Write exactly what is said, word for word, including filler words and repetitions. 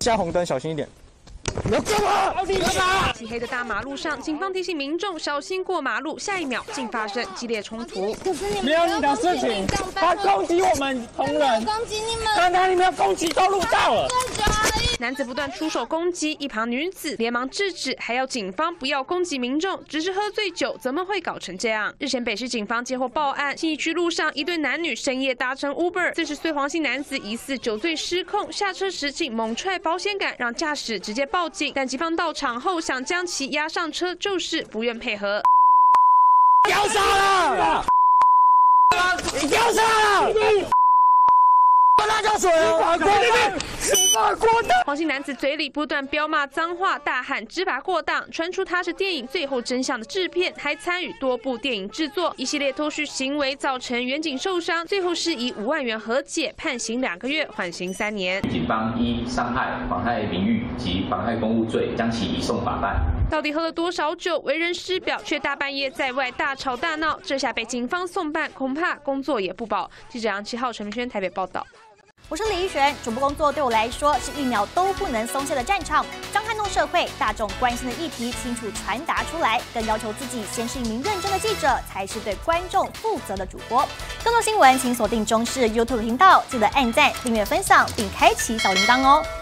下红灯，小心一点。 不要干嘛！你干嘛？ 漆黑的大马路上，警方提醒民众小心过马路，下一秒竟发生激烈冲突。 可是你没有你的事情，他攻击我们同仁， 攻击你们， 刚才你们攻击都录到了。 男子不断出手攻击，一旁女子连忙制止，还要警方不要攻击民众，只是喝醉酒怎么会搞成这样？日前北市警方接获报案，信义区路上一对男女深夜搭乘 Uber， 四十岁黄姓男子疑似酒醉失控，下车时竟猛踹保险杆，让驾驶直接报警，但警方到场后想将其押上车，就是不愿配合。 掉下了！你掉下了！那叫水啊！过灯，执法过当。 黄姓男子嘴里不断飙骂脏话，大喊执法过当，传出他是电影《最后真相》的制片，还参与多部电影制作，一系列脱序行为造成远景受伤，最后是以五万元和解，判刑两个月，缓刑三年。 警方依伤害、妨害名誉及妨害公务罪，将其移送法办。 到底喝了多少酒，为人师表，却大半夜在外大吵大闹，这下被警方送办，恐怕工作也不保。记者杨七号、陈明轩台北报道。 我是李一璇，主播工作对我来说是一秒都不能松懈的战场，将撼动社会大众关心的议题清楚传达出来，更要求自己先是一名认真的记者，才是对观众负责的主播。更多新闻请锁定中视 YouTube 频道，记得按赞、订阅、分享，并开启小铃铛哦。